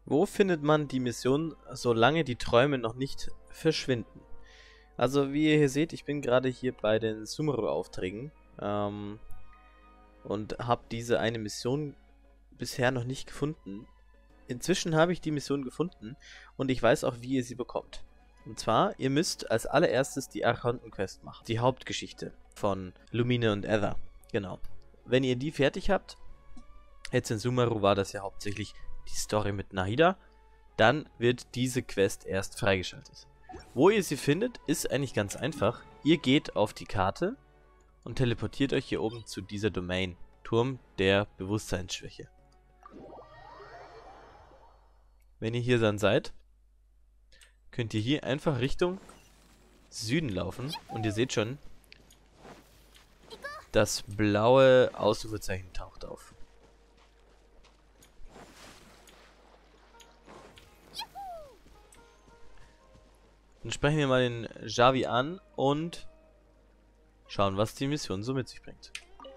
Wo findet man die Mission, solange die Träume noch nicht verschwinden? Also wie ihr hier seht, ich bin gerade hier bei den Sumeru-Aufträgen und habe diese eine Mission bisher noch nicht gefunden. Inzwischen habe ich die Mission gefunden und ich weiß auch, wie ihr sie bekommt. Und zwar, ihr müsst als allererstes die Archonten-Quest machen. Die Hauptgeschichte von Lumine und Ether. Genau. Wenn ihr die fertig habt, jetzt in Sumeru war das ja hauptsächlich die Story mit Nahida, dann wird diese Quest erst freigeschaltet. Wo ihr sie findet, ist eigentlich ganz einfach. Ihr geht auf die Karte und teleportiert euch hier oben zu dieser Domain. Turm der Bewusstseinsschwäche. Wenn ihr hier dann seid, könnt ihr hier einfach Richtung Süden laufen. Und ihr seht schon, das blaue Ausrufezeichen taucht auf. Dann sprechen wir mal den Javi an und schauen, was die Mission so mit sich bringt.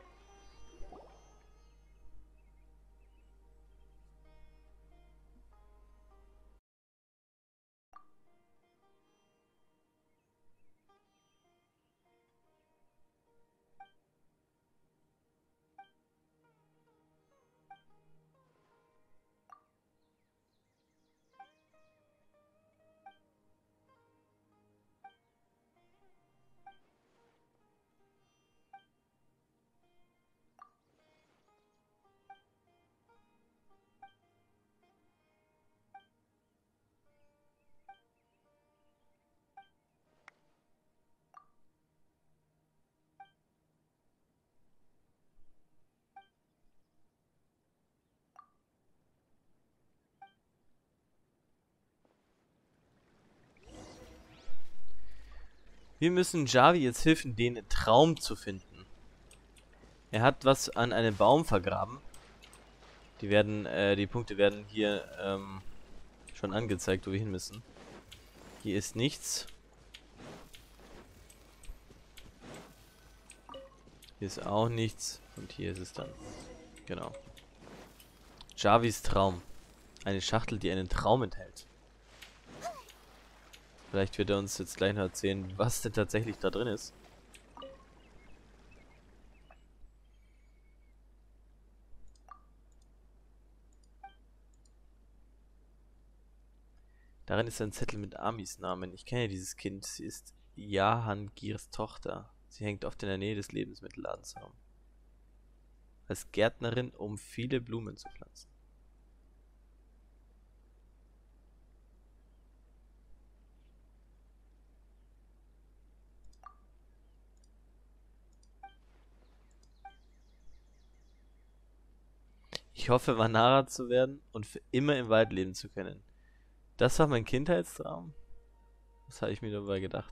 Wir müssen Javi jetzt helfen, den Traum zu finden. Er hat was an einem Baum vergraben. Die Punkte werden hier schon angezeigt, wo wir hin müssen. Hier ist nichts. Hier ist auch nichts. Und hier ist es dann. Genau. Javis Traum. Eine Schachtel, die einen Traum enthält. Vielleicht wird er uns jetzt gleich noch erzählen, was denn tatsächlich da drin ist. Darin ist ein Zettel mit Amis Namen. Ich kenne dieses Kind. Sie ist Jahangirs Tochter. Sie hängt oft in der Nähe des Lebensmittelladens herum. Als Gärtnerin, um viele Blumen zu pflanzen. Ich hoffe, Vanara zu werden und für immer im Wald leben zu können. Das war mein Kindheitstraum. Was habe ich mir dabei gedacht?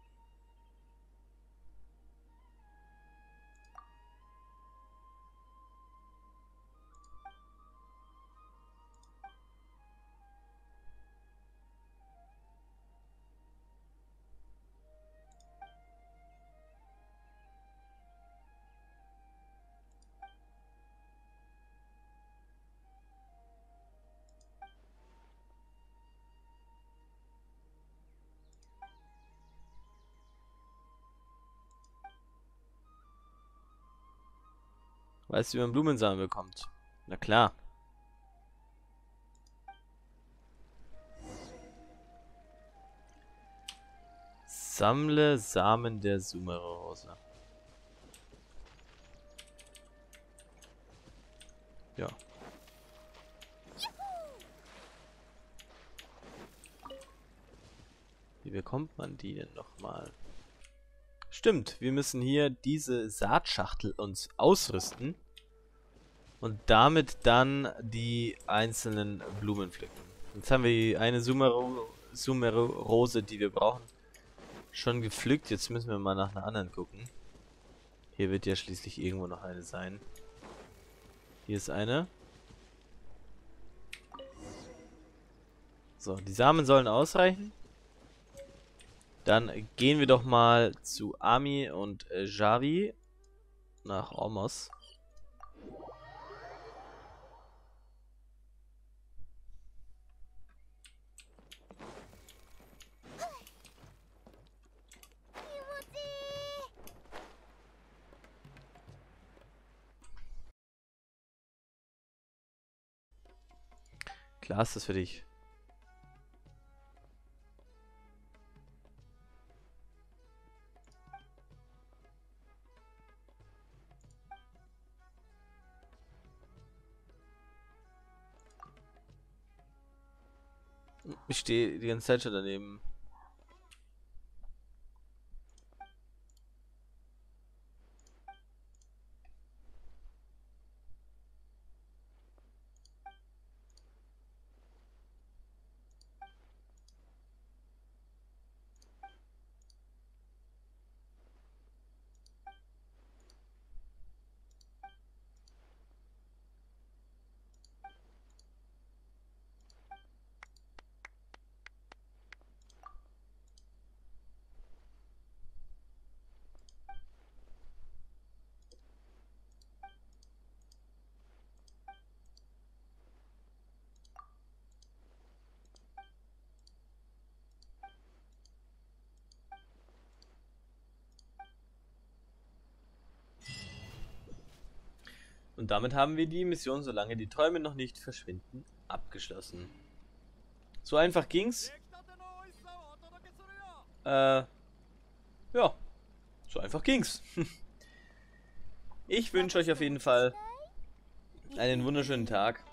Weißt du, wie man Blumensamen bekommt? Na klar. Sammle Samen der Sumeru-Rose. Ja. Wie bekommt man die denn nochmal? Stimmt, wir müssen hier diese Saatschachtel uns ausrüsten und damit dann die einzelnen Blumen pflücken. Jetzt haben wir die eine Sumeru-Rose, die wir brauchen, schon gepflückt. Jetzt müssen wir mal nach einer anderen gucken. Hier wird ja schließlich irgendwo noch eine sein. Hier ist eine. So, die Samen sollen ausreichen. Dann gehen wir doch mal zu Ami und Javi nach Ormos. Klar ist das für dich. Ich stehe die ganze Zeit schon daneben. Und damit haben wir die Mission, solange die Träume noch nicht verschwinden, abgeschlossen. So einfach ging's. Ja, so einfach ging's. Ich wünsche euch auf jeden Fall einen wunderschönen Tag.